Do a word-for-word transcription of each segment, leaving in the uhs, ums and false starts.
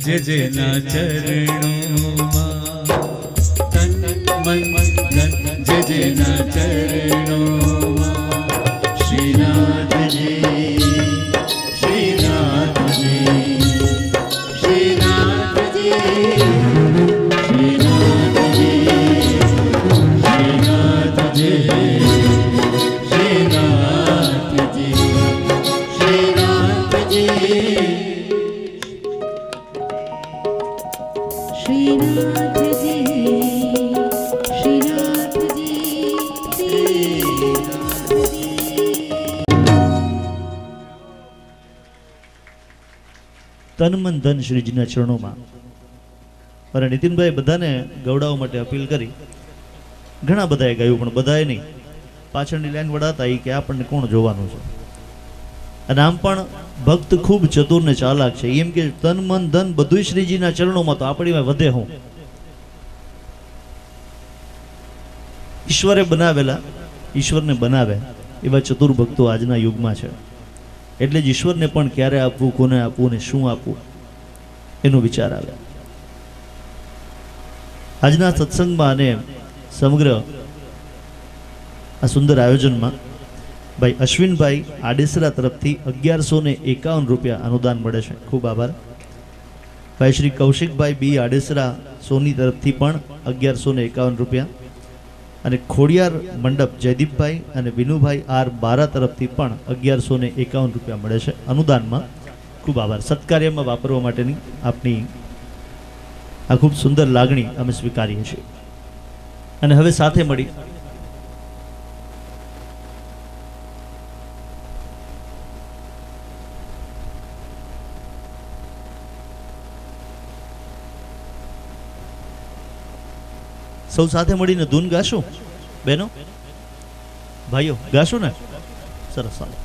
जे जेना चरणों तन मन धन जे जेना चरणों श्रीनाथ जी श्रीनाथ जी श्रीनाथ जी श्रीनाथ जी श्रीनाथ जी श्रीनाथ जी श्रीनाथ जी श्रीनाथ जी श्रीनाथ जी तन मन धन श्रीजीना चरणों में अरे नितिन भाई बधाने गौडावा माटे अपील करी घणा बधाए गायुं पण बधाए नहीं पाछळनी लाइन वडाता ई के आपणने कोण जोवानुं छे अने आम पण भक्त खूब चतुर ने चालाक छे एम के तन मन धन बधुंय श्रीजीना चरणों में तो आपणीमां वधे हुं ईश्वरे बनावेला ईश्वरने बनावे एवा चतुर भक्तो आजना युगमां छे એટલે જ ઈશ્વરને પણ ક્યારે આપવું કોને આપવું ને શું આપવું એનો વિચાર આવે આજના સત્સંગમાં અને સમગ્ર આ સુંદર આયોજનમાં ભાઈ અશ્વિનભાઈ આડેસરા તરફથી અગિયારસો ને એકાવન રૂપિયા અનુદાન મળે છે ખૂબ આભાર ભાઈ શ્રી કૌશિકભાઈ બી આડેસરા સોની તરફથી પણ અગિયારસો ને એકાવન રૂપિયા અને ખોડિયાર મંડપ જયદીપભાઈ અને વિનુભાઈ આર બારા તરફથી પણ અગિયારસો ને એકાવન રૂપિયા મળે છે અનુદાનમાં ખૂબ આભાર સત્કાર્યમાં વાપરવા માટેની આપની આ ખૂબ સુંદર લાગણી અમે સ્વીકારીએ છીએ અને હવે સાથે મળી સૌ સાથે મળીને ધૂન ગાશું બહેનો ભાઈઓ ગાશું ને સરસ ચાલો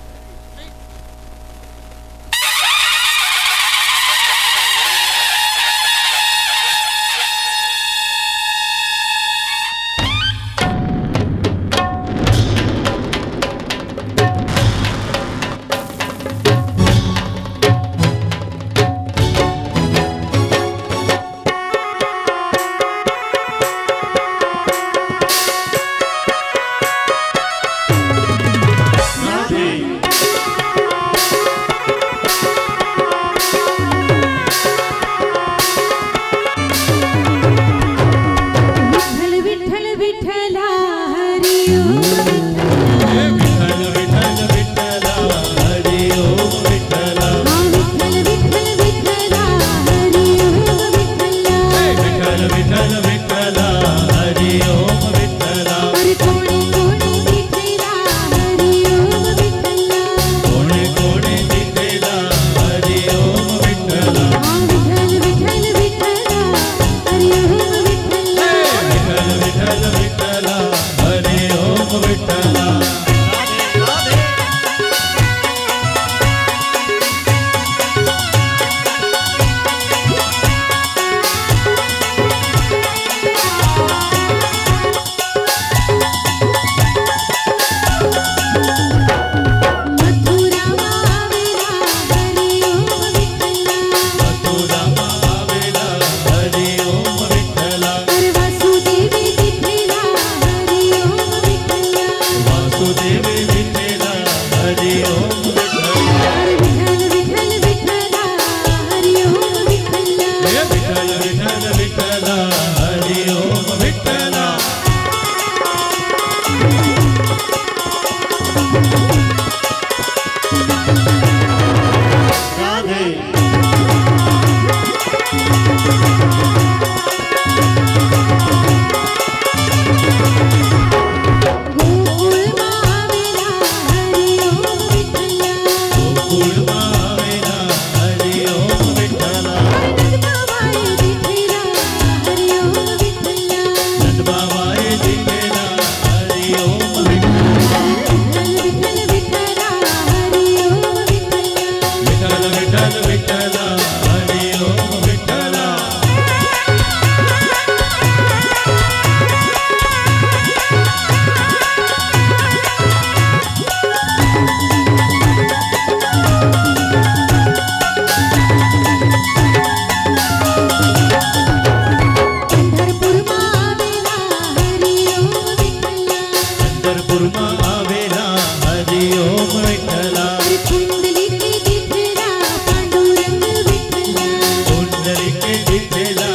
पंढरपुરમાં આવેલા હરિ ઓમ વિઠ્ઠલા कुंडली के दिखला पांडुरंग विठ्ठला कुंडली के दिखला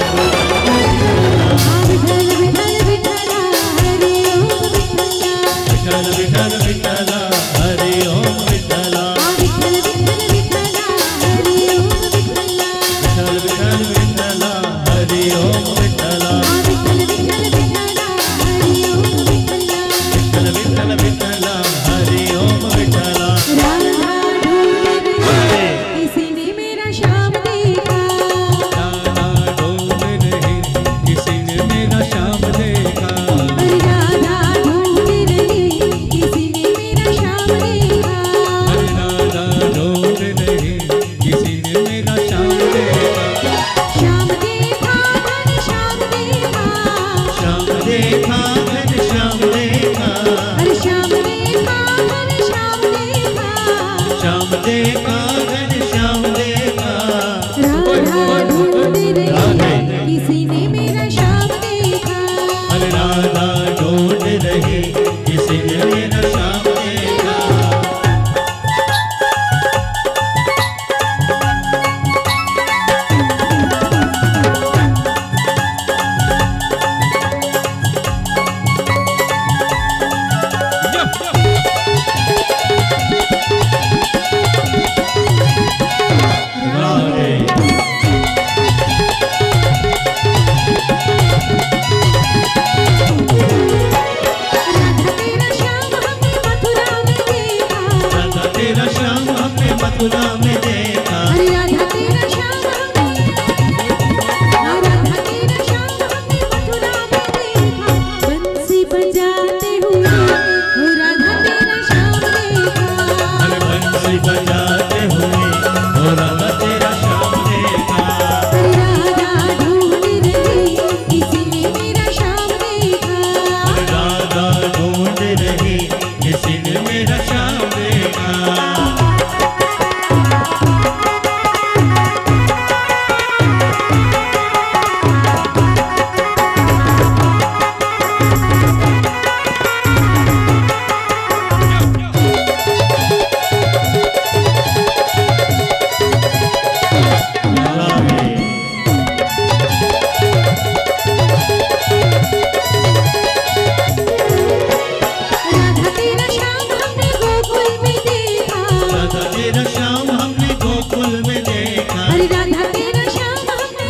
विठ्ठल विठ्ठल विठ्ठला हरि ओम विठ्ठला विठ्ठल विठ्ठल विठ्ठला हरि ओम विठ्ठला विठ्ठल विठ्ठल विठ्ठला हरि ओम विठ्ठला विठ्ठल विठ्ठल विठ्ठला हरि ओम विठ्ठला विठ्ठल विठ्ठल विठ्ठला हरि ओम विठ्ठला विठ्ठल विठ्ठल विठ्ठला हरि ओम विठ्ठला राधा ढूंढ रही किसी ने मेरा श्याम देखा राधा ढूंढ रही किसी ने मेरा श्याम देखा अरे राधा ढूंढ रही किसी ने मेरा श्याम देखा अरे राधा ढूंढ रही किसी ने मेरा श्याम देखा श्याम देखा घन श्याम देखा श्याम देखा घन श्याम देखा अरे श्याम देखा घन श्याम देखा श्याम देखा घन श्याम देखा राधा ढूंढ रही किसी ने मेरा श्याम देखा अरे राधा ढूंढ रही किसी ने मेरा श्याम देखा राधे राधा तेरा श्याम हमने मथुरा में देखा राधा तेरा श्याम हमने मथुरा में देखा अरे राधा तेरा श्याम हमने राधा तेरा श्याम हमने मथुरा में देखा बंसी बजाते हुए ओ राधा तेरा श्याम देखा अरे बंसी बजाते हुए हो राधा तेरा श्याम देखा अरे राधा ढूंढ रही किसी ने मेरा श्याम देखा राधा ढूंढ रही किसी ने मेरा श्याम देखा राधे राधा तेरा श्याम हमने गोकुल में देखा राधा तेरा श्याम हमने गोकुल में देखा अरे राधा तेरा श्याम हमने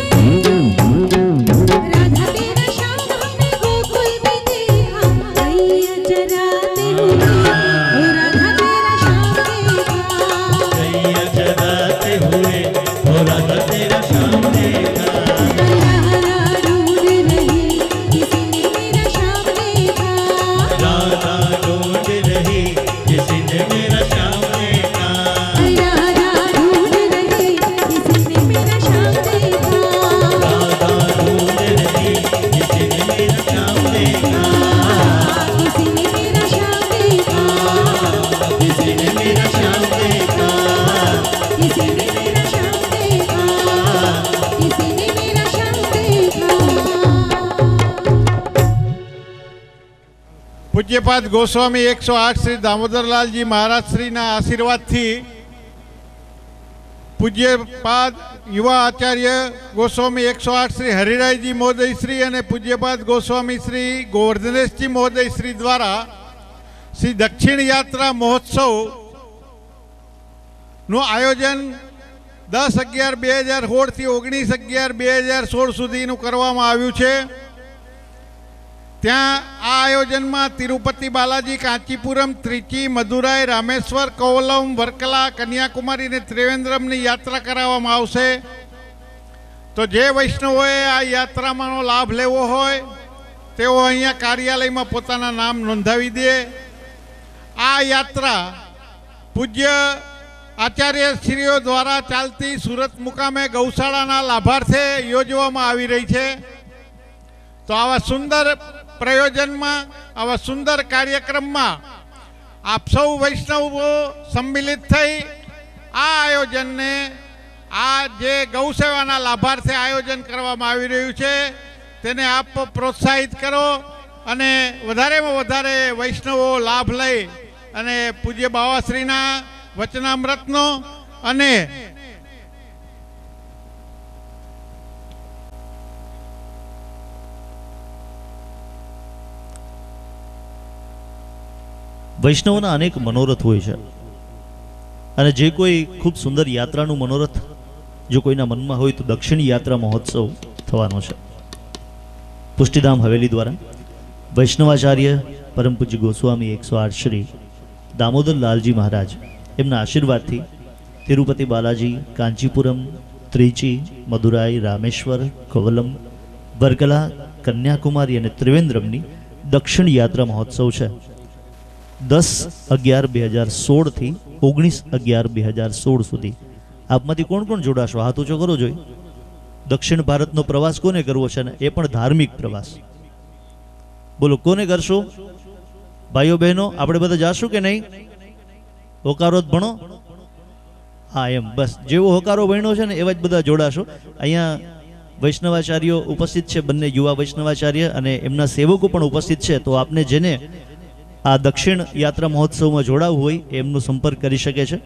राधा तेरा श्याम हमने गोकुल में देखा गैया चराते हुए ओ राधा तेरा श्याम देखा गैया चराते हुए हो राधा तेरा श्याम देखा राधा ढूंढ रही किसी ने मेरा श्याम देखा राधा ढूंढ रही किसी ने मेरा श्याम देखा राधा ढूंढ रही किसी ने मेरा श्याम देखा राधा ढूंढ रही किसी ने मेरा श्याम देखा किसी ने मेरा श्याम देखा किसी ने मेरा श्याम देखा किसी ने मेरा श्याम देखा किसी ने मेरा श्याम देखा પૂજ્યપાદ ગોસ્વામી એકસો આઠ શ્રી દામોદરલાલજી મહારાજ શ્રીના આશીર્વાદથી પૂજ્યપાદ યુવા આચાર્ય ગોસ્વામી એકસો આઠ શ્રી હરિરાયજી મહોદય શ્રી અને પૂજ્યપાદ ગોસ્વામી શ્રી ગોવર્ધનેશજી મહોદય શ્રી દ્વારા શ્રી દક્ષિણ યાત્રા મહોત્સવનું આયોજન દસ અગિયાર બે હજાર સોળથી ઓગણીસ અગિયાર બે હજાર સોળ સુધીનું કરવામાં આવ્યું છે। ત્યાં આ આયોજનમાં તિરુપતિ બાલાજી, કાંચીપુરમ, ત્રિચી, મદુરાઈ, રામેશ્વર, કોવલમ, વર્કલા, કન્યાકુમારી અને ત્રિવેન્દ્રમની યાત્રા કરાવવામાં આવશે। તો જે વૈષ્ણવોએ આ યાત્રામાંનો લાભ લેવો હોય તેઓ અહીંયા કાર્યાલયમાં પોતાના નામ નોંધાવી દે। આ યાત્રા પૂજ્ય આચાર્યશ્રીઓ દ્વારા ચાલતી સુરત મુકામે ગૌશાળાના લાભાર્થે યોજવામાં આવી રહી છે। તો આવા સુંદર પ્રયોજનમાં, આવા સુંદર કાર્યક્રમમાં આપ સૌ વૈષ્ણવો સંમિલિત થઈ આ આયોજનને, આ જે ગૌસેવાના લાભાર્થે આયોજન કરવામાં આવી રહ્યું છે તેને આપ પ્રોત્સાહિત કરો અને વધારેમાં વધારે વૈષ્ણવો લાભ લઈ અને પૂજ્ય બાવાશ્રીના વચનામૃતનો અને વૈષ્ણવના અનેક મનોરથ હોય છે અને જે કોઈ ખૂબ સુંદર યાત્રાનું મનોરથ જો કોઈના મનમાં હોય તો દક્ષિણ યાત્રા મહોત્સવ થવાનો છે પુષ્ટિધામ હવેલી દ્વારા વૈષ્ણવાચાર્ય પરમ પૂજ્ય ગોસ્વામી એકસો આઠ શ્રી દામોદર લાલજી મહારાજ એમના આશીર્વાદથી તિરુપતિ બાલાજી, કાંચીપુરમ, ત્રિચી, મદુરાઈ, રામેશ્વર, કોવલમ, વર્કલા, કન્યાકુમારી અને ત્રિવેન્દ્રમની દક્ષિણ યાત્રા મહોત્સવ છે દસ અગિયાર બે હજાર સોળ થી ઓગણીસ અગિયાર બે હજાર સોળ સુધી. આપમાંથી કોણ કોણ જોડાશો? હાથ ઊંચો કરો જોઈએ. દક્ષિણ ભારતનો પ્રવાસ કોને કરવો છે ને એ પણ ધાર્મિક પ્રવાસ? બોલો કોને કરશો? ભાઈઓ બહેનો આપણે બધા જાશું કે નહીં? હોકારો જ ભણો. હા એમ બસ જેવો હોકારો ભણ્યો છે ને એવા જ બધા જોડાશો. અહીંયા વૈષ્ણવાચાર્યો ઉપસ્થિત છે, બંને યુવા વૈષ્ણવાચાર્ય અને એમના સેવકો પણ ઉપસ્થિત છે. તો આપને જેને આ દક્ષિણ યાત્રા મહોત્સવમાં જોડાવવું હોય એમનો સંપર્ક કરી શકે છે.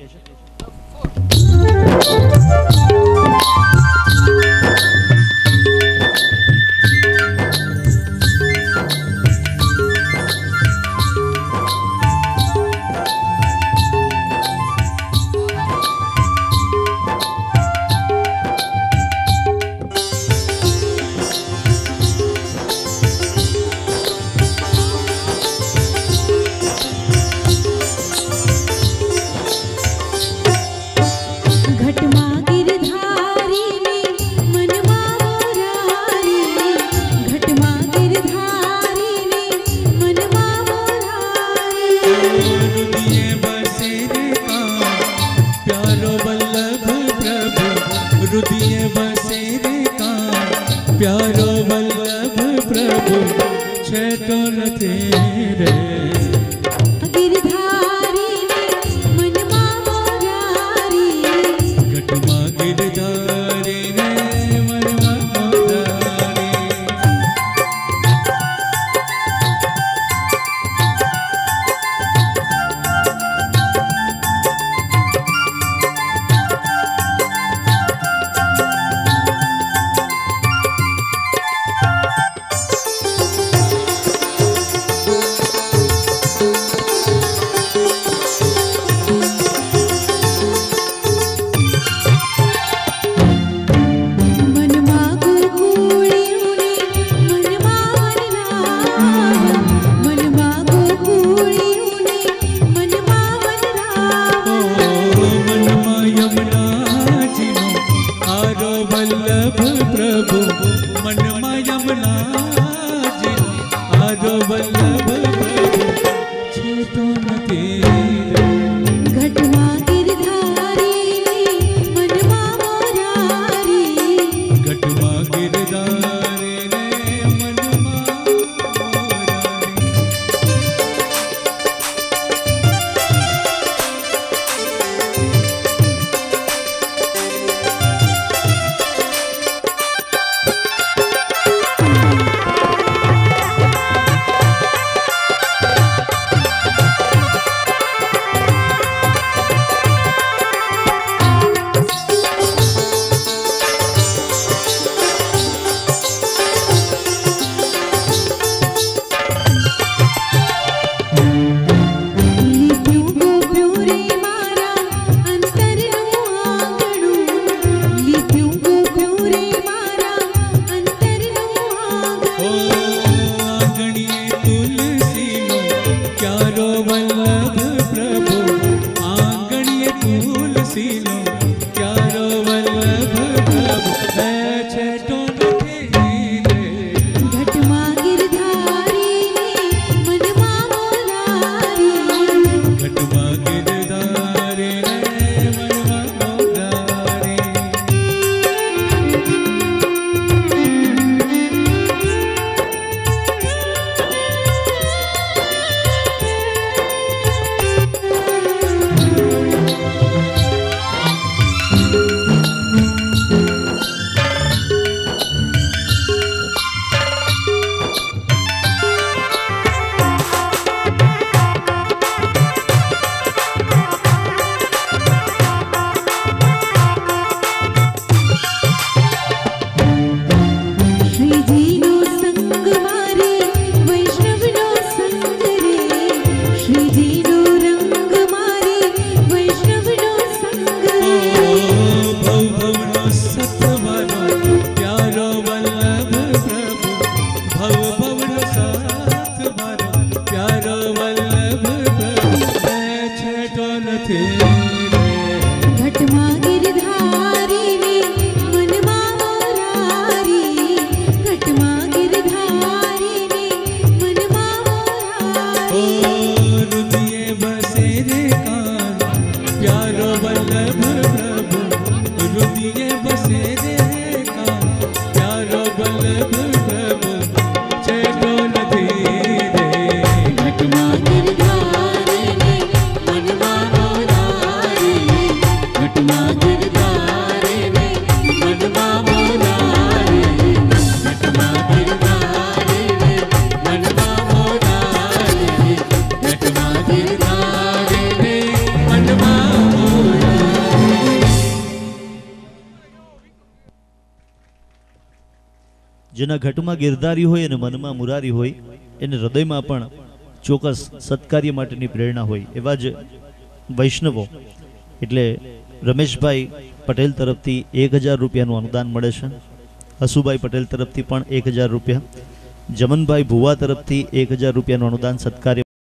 જેના ઘટમાં ગિરધારી હોય અને મનમાં મુરારી હોય એને હૃદયમાં પણ ચોક્કસ સત્કાર્ય માટેની પ્રેરણા હોય એવા જ વૈષ્ણવો એટલે રમેશભાઈ પટેલ તરફથી એક હજાર રૂપિયાનું અનુદાન મળે છે. હસુભાઈ પટેલ તરફથી પણ એક હજાર રૂપિયા, જમનભાઈ ભુવા તરફથી એક હજાર રૂપિયાનું અનુદાન સત્કાર્ય